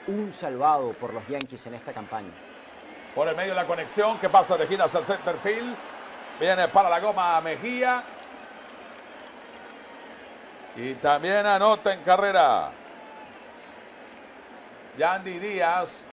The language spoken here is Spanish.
un salvado por los Yankees en esta campaña. Por el medio de la conexión, que pasa de gira hacia el center field. Viene para la goma Mejía. Y también anota en carrera Yandy Díaz.